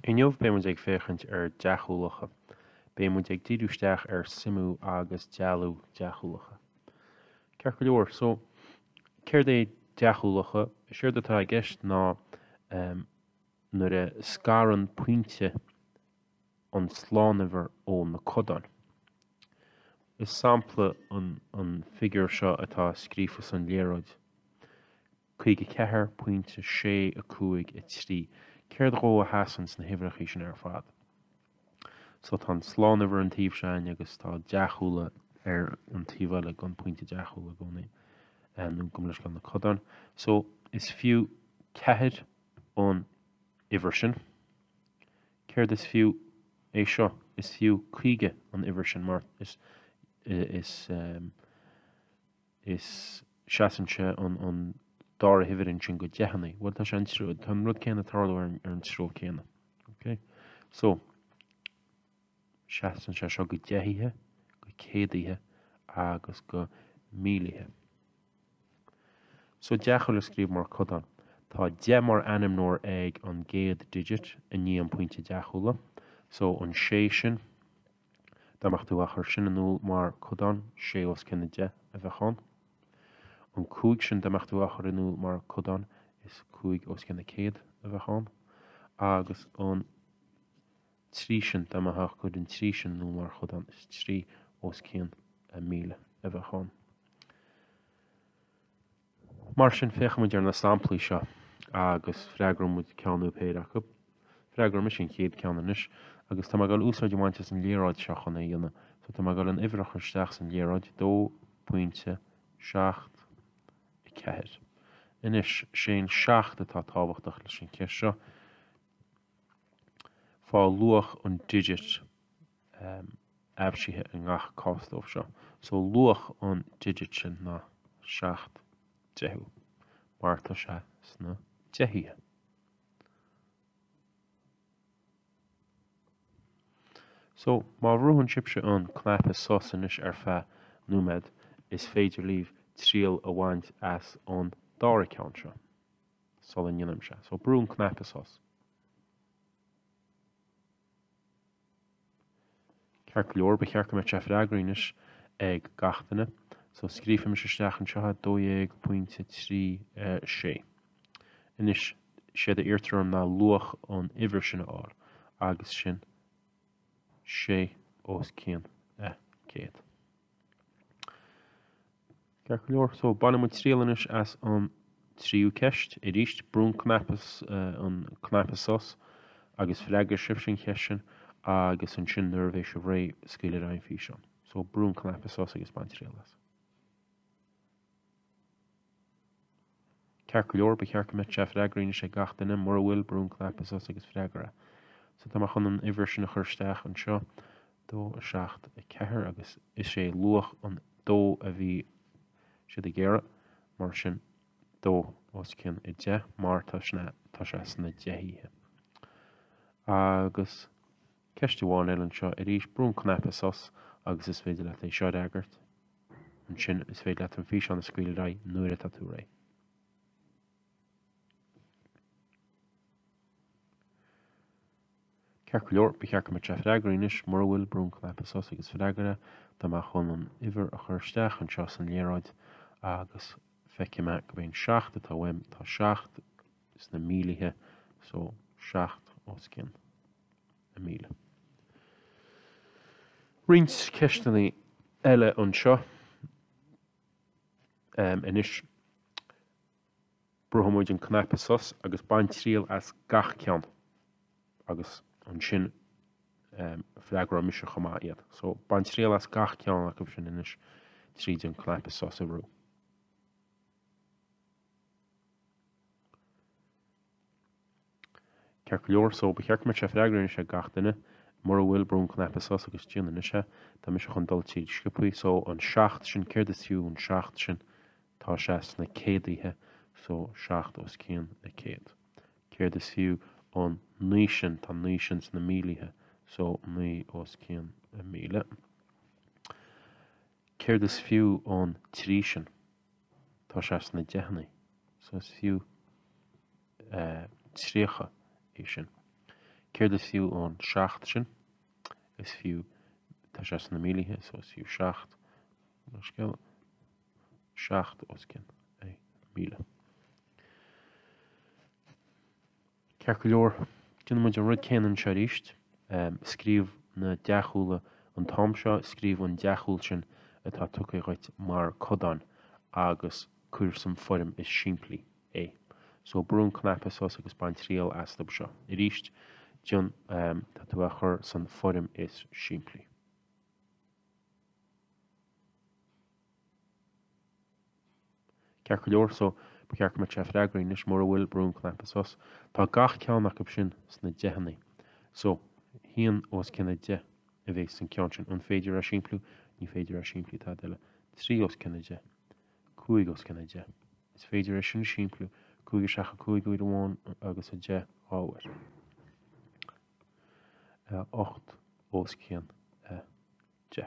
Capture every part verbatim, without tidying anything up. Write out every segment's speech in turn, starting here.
Inniuh bé mu ag féchant ar deachúlacha. Bé mu ag díúisteach ar simú agus dealú deachúlacha. Ceir go leor, so céir é deachúlacha, siúr atá ag gceist ná um, nuair a scaran puinte an slánimhar ó na codáin. Is sampla an, an figure seo atá scrífas an léróid. Chuige cethir puinte sé a cúig i trí. Céir ró a hasans na himhreachí sin ar fad. So tá slánimhar an tíomh sein agus tá deachúla ar an tíomhile gan puinte deachúla gcónaí nó go leis gan na codáin. So is fiú ceithid ón uimhir sin. Céir is fiú é seo, is fiú chuige an uimhir sin mar is is um, is seasanse an an dar hifrin sin go dehanna. Well tá sé an trú, tá rud céanna tarlú ar an trú céanna. Okay? So seasanse seo go deithithe, go céadaithe agus go mílithe. So deachúla scríb mar codan. Tá de mar anim nóir ag an géad digit a ní an puinte deachúla. So an sé sin, dámach tú a chur sin anúil mar codan, sé os cinna de a bheitán. An cúig sin dámach tú a chur anúil mar codan is cúig os cinna céad a bheitán. Agus an trí sin dámach chud an trí sin nó mar codan is trí os cin a míle a bheitán. Mar sin fécha muid ar na samplaí seo agus freagram muid ceanú péireach up. Freagram is sin céad ceananis agus tá gal úsáid bhainte an léráid seo chuna dhéanana. So tá gal an uimhreachar steach an léráid dó puinte seacht i ceithir. Inis sé seacht atá tábhachtach leis an ceis seo. Fá luach an digit um, absithe an ngach cástómh seo. So luach an digit sin na seacht dehu. Mar tá sé sna dehíthe. So, má ruúhann sibse an cnápa sosanis ar fe númed is féidir líomh tríal a bhaint as an dára ceann seo. Sol an dionam se. So, brún cnápa sos. Ceir go leor ba chearcha me te freagraínis ag gachtainna. So, scrífa me se steach an seo dóéag puinte trí sé. Inis siad a irtarm ná luach an uimhir sin áil agus sin sé os cin a céad. Ceir go leor, so banna mu tríalanis as an tríú ceist i ríist brún cnapas an cnapas sos agus freagar sib sin ceist sin agus an sin nervéis a ré scéile rain fí seán. So brún cnapas sos agus ban tríalas. Ceir go leor ba chearcha me te freagraíne sé gachtainna mar bhfuil brún cnapas sos agus freagara. So tá chun an uimhir sin a chursteach an seo dó a seacht a ceithir agus is sé luach an dó a bhí siad a ggéire mar sin dó os cin i de mar tá sé sna dehíthe. Agus ceiste bháin eile an seo i rís brún cnapa sos agus is féidir le é seo agart. An sin is féidir le an fí an na scuil ra nuair a tatú ré. Ceir go leor ba chearcha me te freagraínis mar bhfuil brún cnapa sos agus freagara tá má chun an uimhir a chursteach an seo san léráid agus feice me go bhéon seacht atá bhaim tá seacht is na mílithe so seacht os cin a míle. Rins ceisteanna eile an seo um, inis bruthamuid an cnapa sos agus bain tríal as gach ceann agus an sin um, freagra mis a chumá iad. So bain tríal as gach ceann a sin inis tríd an cnapa sos a rú. Ceir go leor, so ba chearcha me te freagraíne sé gachtainna mar bhfuil brún cnapa sos agus tíanana se tá mis a chun dul tíad scipaí so an seacht sin céir is fiú an seacht sin tá sé sna céadaithe so seacht os cin a céad. Céir is fiú an ní sin tá ní sin sna mílithe so ní os cin a míle. Céir is fiú an trí sin tá sé sna dehanna so is fiú uh, tríocha é sin. Céir is fiú ón seacht sin, is fiú tá sé na mílithe, so is fiú seacht, mar scéal seacht os cin é míle. Ceir go leor, dúna muid an rud céann seo ríist, scríomh na deachúla an tom seo, scríomh an deachúil sin atá tucha roit mar codan agus cuirsum forum is siimplí é. So brún cnapas os agus bain tríal astab seo. I ríist, John um, tá tú a chur san forum is siimplí. Ceir go leor, so ba ceir go mar te freagraí nis mór bhfuil brún cnapas os. Tá gach ceannach ab sin sna dehannaí. So, híon os cinna de a bheith san ceann sin. An féidir a siimplú, ní féidir a siimplí tá deile. Trí os cinna de, cúig os cinna de. Is féidir a sin siimplú, cúig seacha cúig uid amháin agus a de áhar. Ocht os cin de.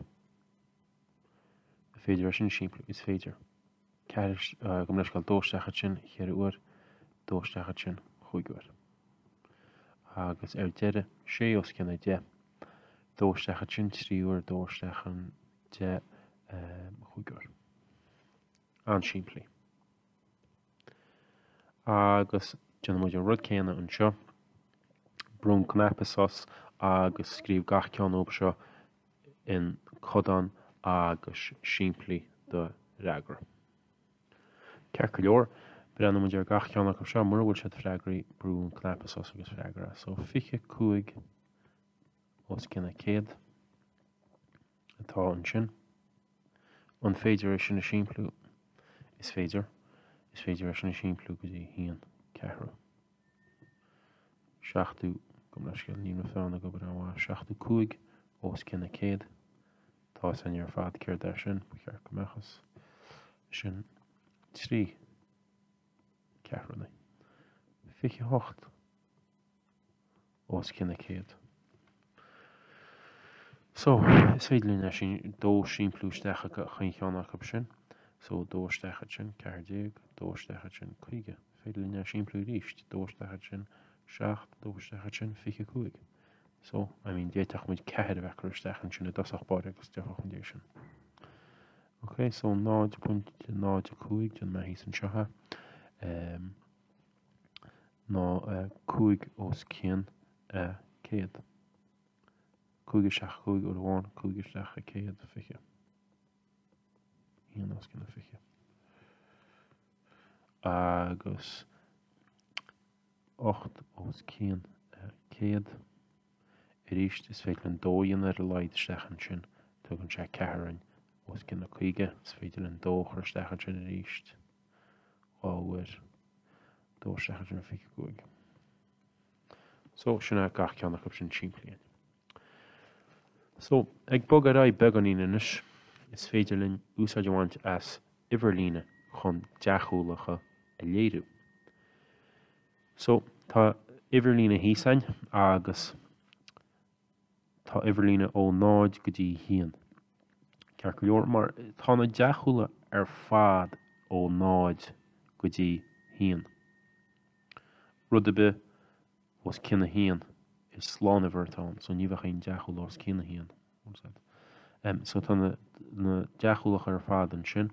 Féidir a sin siimplú is féidir. Ceir gom leis gael dóisteachad sin chéir uair, dóisteachad sin chuig uair. Agus ar deire sé os cinna de, dóisteachad sin trí uair, dóisteachad de chuig uair. An siimplí. Agus dúna muid an rud céanna an seo, brún cnapas os agus scríomh gach ceann ób seo in codan agus siimplí do reagra. Ceir go leor, brenn muid ar gach ceannach seo mar bhfuil siad freagraí brún cnapas os agus freagra. So fiche cúig os cinna céad atá an sin. An féidir sin na siimplú is féidir. Is féidir sin na siimplú go dtí híon ceithre. Seachtú gom leis gael níomh na fána go bar an seachtú cúig os cinna céad. Tá san ar fad ceir dar sin, ba ceir go mechas sin trí ceithre. Fiche hocht os cinna céad. So, is féidir linn sin dó siimplúisteach go chuin cheannach ab sin. So, dóisteachad sin ceithre déag, dóisteachad sin chuige. Féidir linn siimplú ríist, dóisteachad sin seacht, dóisteachad sin fiche cúig. So, I mean, déiteach muid ceithre bheith cruisteachad sin a dosach báir agus deachach an déir sin. Ok, so náid punt náid cúig dún me hís an seotha. Um, ná uh, cúig os cin uh, céad. Cúig seach cúig o'r bháin, cúig seach a céad fiche. Híon os cin a fiche. Agus ocht os cin uh, céad. I ríist is féidir an dóion ar a leid stechan sin, tugann sé ceithrein os cin a chuige, is féidir an dóchar stechan sin a ríist. Áhar dó stechan sin a fiche cúig. So, sinna gach ceannach ab sin siimplíon. So, ag bog a raibh beganín inis, is féidir linn úsáid amhaint as iverlíne chun deachúlacha a léirú. So, tá iverlíne hísain agus tá iverlíne ó náid go dtí híon. Ceir go leor, mar tána deachúla ar fad ó náid go dtí híon. Rud a be os cinna híon is slán a bhirtáin, so ní bheith chéin deachúla os cinna híon. Um, so tá na, na deachúlach ar fad an sin.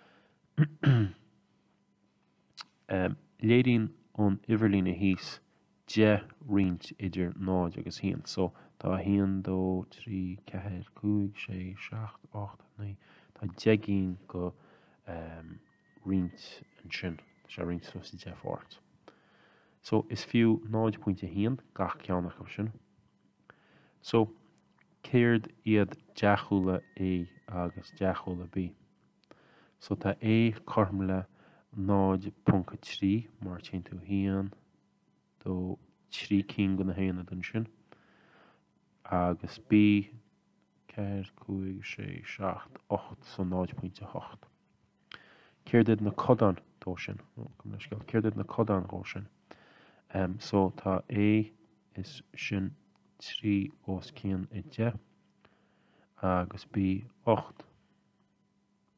um, Léirín ón iverlíne hís de rint idir náid agus híon. So tá híon dó trí ceithre cúig sé seacht ácht naoi. Tá deagín go um, rint an sin. sé rint so sa de fort. So is fiú náid pointe híon gach ceannach ab sin. So céird iad deachúla A agus deachúla B. So tá A chorm le náid punca trí mar tin tú híon dó trí cín go na héana don sin. Agus B ceir cúig sé seacht ocht so náid pointe hocht. Céird na codan dó sin. Céird na codan dó sin. Um, so tá A is sin trí os cían i de agus B ocht.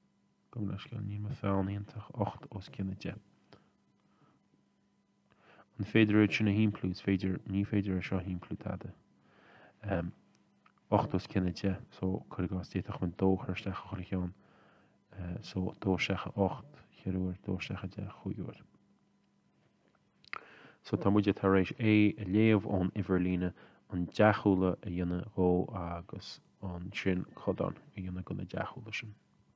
Gom leis gael ní me fáin íontach ocht os cían i de. an féidir sin na himplús féidir ní féidir seo himplú tada. Um, ochtas cinenne de so chuir gas tíach chun dóchirsteach chuir cheán uh, so dósecha ocht cheúir dósecha de chuúir. So tá muide tar éis é a léamh ón Iverlíne an deachúla a dhéine ró agus an sin chodán a dhéine gona deachúla sin.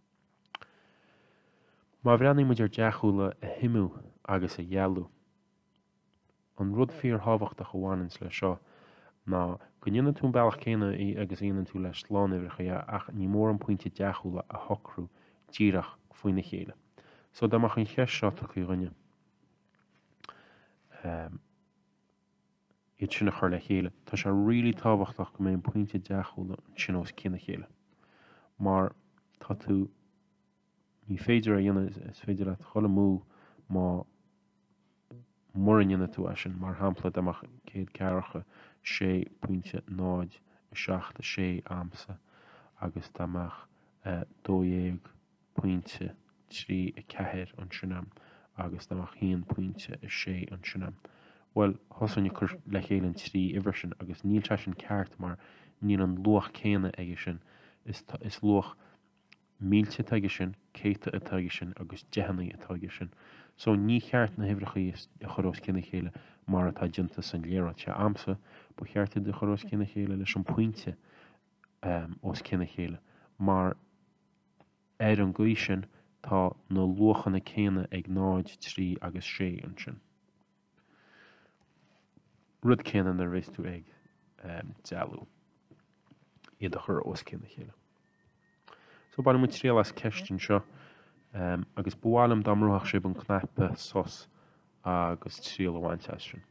Má bhreannaí muidir deachúla a himú agus a dhealú. An rud fíor hábhacht a gohhainins le seo ná go dhéanaan tún bailach céine í agus íanaan tú le sláán uircha ach ní mór an pointe deachúla a hocrú díreach faoine chéile. So dáach an cheis seo a chu rinne. Um, iad sinna chuir le chéile. Tá sé rilí tábhachtach go mé an pointe deachúla an sin os cinna chéile. Mar tá tú ní féidir a dhéanana is féidir le chola mú má mór an dhéanana tú sin mar hampla amach céad cearacha sé pointe náid seachta sé amsa agus amach uh, dóéag pointe trí a ceithir an sinam agus amach híon pointe a sé an sinam. Well, hosanne chur le chéileann trí ihar sin agus níl te sin ceart mar níl an luach céine aige sin is, is luach mílte taige sin, céite a taige sin agus dehannaí a taige sin. So ní cheart na hifrachaí a chorós cinna chéile mar atá dinta san léire te amsa, bu cheartta de chorós cinna chéile leis an pointe um, os cinna chéile. Mar ar an gcuí sin tá nó luachanna céine ag náid trí agus sé an sin. Rud céine na rééis tú ag um, dealú iad a chur os cinna chéile. So bailm mu trí as ceistin seo um, agus bhálam damrúach sib an cnappe sos agus trí amhaint sin.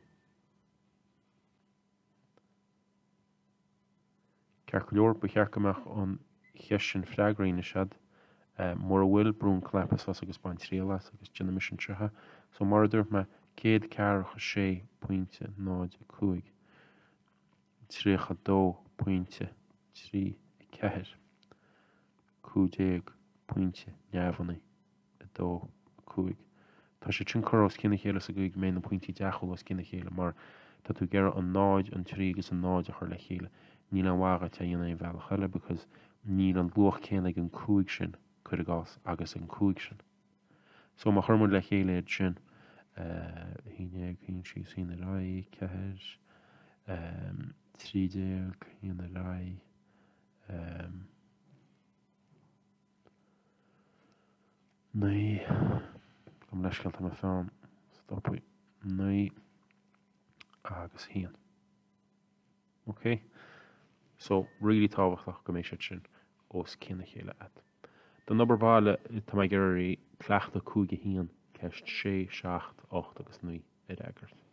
Cear go leor bu chearcamach an cheis sin freagraíne siad um, mór bhfuil brún cnappe sos agus bain tríalas agus dina mis an trithe, so mar dúirt me céad cearacha sé pointe náid a cúig, trícha dó pointe trí a ceithir, cúdéag pointe neamhannaí a dó a cúig. Tá sé sin chorás cinna chéile a goig mé na pointí deachúil os cinna chéile mar tá tú gearr an náid an trí agus an náid a chuir le chéile. Níl an bhaga te dhéana bhealach eile because níl an luach céine an cúig sin chuir gas agus an cúig sin. So má churmúd le chéile sin híine hín sí sin a rá ceithir trídéag híon a rá naí gom leiscail am a fán stoppaí naí agus híon. Ok? So really tábhachtach go mééis sin os cinna chéile at. Den noberbáile tá mé geirí cleachta cúige híon ceist sé seacht ocht agus nuí i d agart.